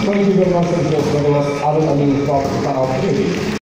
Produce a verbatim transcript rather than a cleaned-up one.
Thank you very much, Mister Douglas. Arun Ali from Tanah Oke.